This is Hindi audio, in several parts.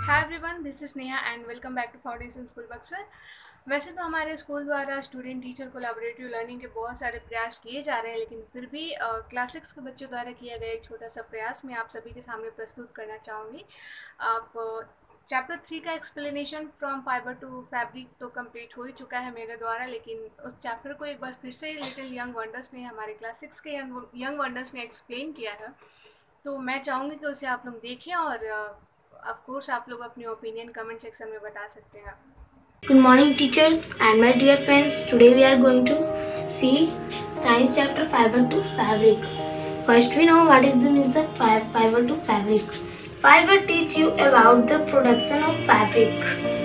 Hi everyone, this is Neha and welcome back to foundation school Buxar. वैसे तो हमारे स्कूल द्वारा स्टूडेंट टीचर कोलैबोरेटिव लर्निंग के बहुत सारे प्रयास किए जा रहे हैं, लेकिन फिर भी क्लास 6 के बच्चों द्वारा किया गया एक छोटा सा प्रयास मैं आप सभी के सामने प्रस्तुत करना चाहूँगी। आप चैप्टर 3 का explanation from fibre to fabric तो कंप्लीट हो ही चुका है मेरे द्वारा, लेकिन उस चैप्टर को एक बार फिर से लिटिल यंग वंडर्स ने, हमारे क्लास 6 के यंग वंडर्स ने एक्सप्लेन किया है। तो मैं चाहूँगी कि उसे आप लोग देखें और ऑफ कोर्स आप लोग अपनी ओपिनियन कमेंट सेक्शन में बता सकते हैं। Good morning teachers and my dear friends. Today we are going to see science chapter fiber to fabric. First we know what is the means of fiber to fabric. Fiber teach you about the production of fabric.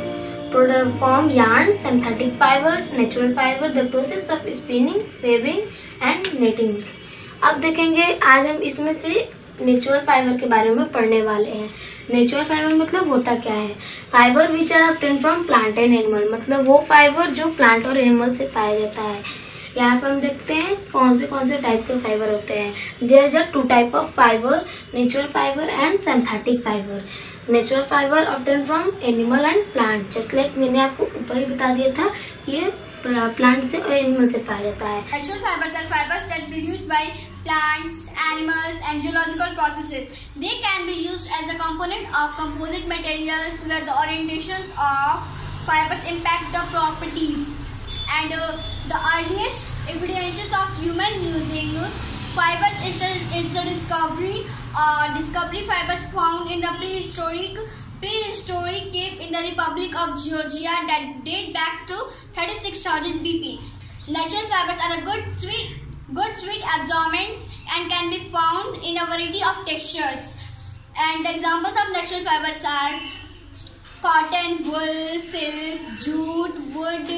From yarn, synthetic fiber, natural fiber, the process of spinning, weaving and knitting. अब देखेंगे आज हम इसमें से नेचुरल फाइबर के बारे में पढ़ने वाले हैं। नेचुरल फाइबर मतलब होता क्या है? Fibre which are obtain from plant and animal, मतलब वो फाइबर जो प्लांट और एनिमल से पाया जाता है। यहाँ पर हम देखते हैं कौन से टाइप के फाइबर होते हैं। There is a two type of fibre, natural fibre and synthetic fibre. Natural fibre obtain from animal and plant, just like मैंने आपको ऊपर ही बता दिया था कि ये प्लांट से और एनिमल से पाया जाता है। Natural fibers are fibers that produced by plants, animals, and geological processes. They can be used as a component of composite materials where the orientations of fibers impact the properties. And the earliest evidences of human using fibers is the discovery fibers found in the prehistoric cave in the Republic of Georgia that date back to 36,000 BC. Natural fibers are a good sweet absorbents and can be found in a variety of textures. And the examples of natural fibers are cotton, wool, silk, jute, wood,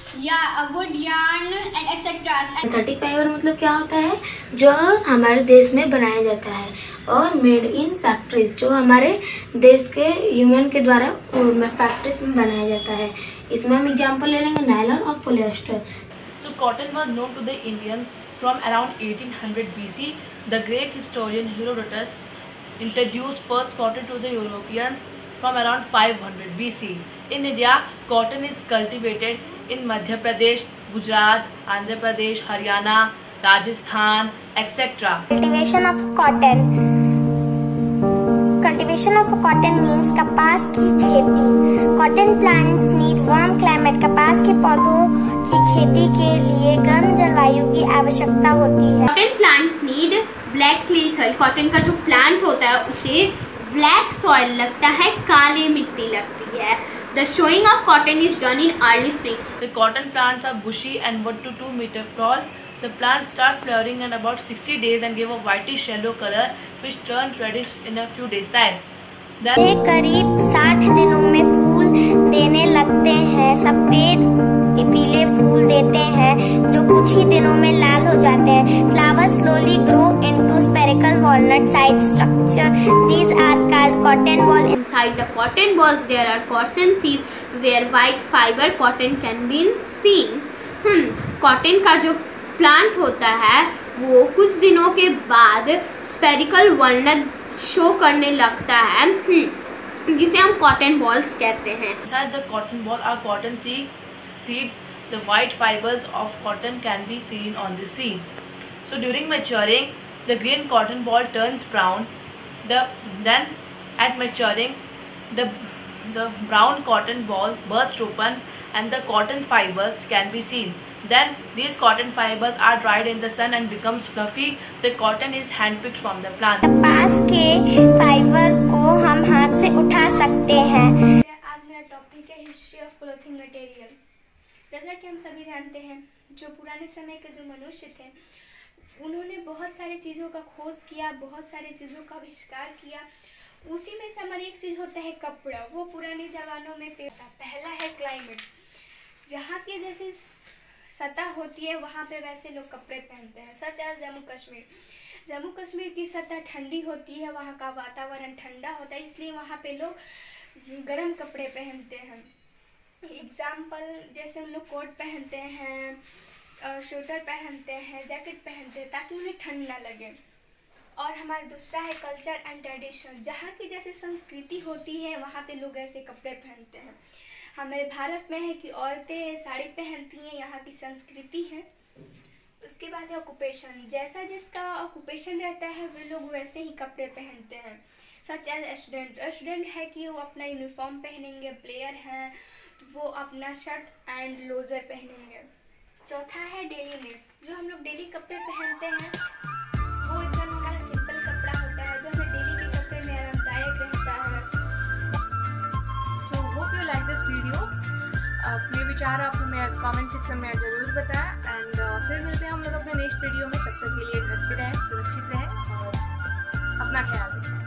yarn and etc. Synthetic fibre मतलब क्या होता है? जो हमारे देश में बनाया जाता है, और मेड इन फैक्ट्रीज, जो हमारे देश के ह्यूमन के द्वारा फैक्ट्रीज में बनाया जाता है। इसमें हम एग्जांपल ले लेंगे नायलॉन और polyester. So cotton was known to the Indians from around 1800 BC. The Greek historian Herodotus introduced first cotton to the Europeans from around 500 BC. In India, cotton is cultivated in Madhya Pradesh, Gujarat, Andhra Pradesh, Haryana, Rajasthan, etc. Cultivation of cotton means कपास की खेती. Cotton plants need warm climate. कपास के पौधों की खेती के लिए गर्म जलवायु की आवश्यकता होती है. Cotton plants need black clay soil. Cotton का जो plant होता है उसे black soil लगता है, काली मिट्टी लगती है. The sowing of cotton is done in early spring. The cotton plants are bushy and 1 to 2 meter tall. The plants start flowering in about 60 days and give a whitish yellow color, which turns reddish in a few days' time. ये करीब 60 दिनों में फूल देने लगते हैं. सफेद पीले फूल देते हैं जो कुछ ही दिनों में लाल हो जाते हैं. Flowers slowly grow into spherical walnut-sized structure. These are called cotton ball. Inside the cotton balls there are cotton seeds where white fiber cotton can be seen. Cotton का जो प्लांट होता है वो कुछ दिनों के बाद स्पेरिकल वॉलनट शो करने लगता है, जिसे हम कॉटन बॉल्स कहते हैं. Inside the cotton ball are cotton seeds. The white fibers of cotton can be seen on the seeds. So during maturing, the green cotton ball turns brown. Then at maturing, the brown cotton ball bursts open and the cotton fibers can be seen. Then these cotton fibers are dried in the sun and becomes fluffy. The cotton is handpicked from the plant. कपास के फाइबर को हम हाथ से उठा सकते हैं. आज मेरा टॉपिक है हिस्ट्री ऑफ क्लोथिंग मटेरियल. जैसा कि हम सभी जानते हैं, जो पुराने समय के जो मनुष्य थे उन्होंने बहुत सारी चीज़ों का खोज किया, बहुत सारी चीज़ों का आविष्कार किया. उसी में से हमारी एक चीज़ होता है कपड़ा. वो पुराने ज़मानों में पहला है क्लाइमेट. जहाँ की जैसे सतह होती है वहाँ पे वैसे लोग कपड़े पहनते हैं. सच एज जम्मू कश्मीर की सतह ठंडी होती है, वहाँ का वातावरण ठंडा होता है, इसलिए वहाँ पे लोग गर्म कपड़े पहनते हैं. एग्जाम्पल जैसे उन लोग कोट पहनते हैं, स्वेटर पहनते हैं, जैकेट पहनते हैं ताकि उन्हें ठंड ना लगे. और हमारा दूसरा है कल्चर एंड ट्रेडिशन। जहाँ की जैसे संस्कृति होती है वहाँ पे लोग ऐसे कपड़े पहनते हैं। हमारे भारत में है कि औरतें साड़ी पहनती हैं, यहाँ की संस्कृति है। उसके बाद है ऑक्यूपेशन। जैसा जिसका ऑक्यूपेशन रहता है वे लोग वैसे ही कपड़े पहनते हैं। सच एज स्टूडेंट है कि वो अपना यूनिफॉर्म पहनेंगे। प्लेयर हैं तो वो अपना शर्ट एंड लोजर पहनेंगे। चौथा है डेली नीड्स। जो हम लोग डेली कपड़े पहनते हैं वो एकदम हमारा सिंपल कपड़ा होता है जो हमें डेली के कपड़े में आरामदायक रहता है। So hope you like this video. अपने विचार आप हमें कमेंट सेक्शन में ज़रूर बताएं एंड फिर मिलते हैं हम लोग अपने नेक्स्ट वीडियो में। तब तक के लिए घर पे रहें, सुरक्षित रहें और अपना ख्याल रखें।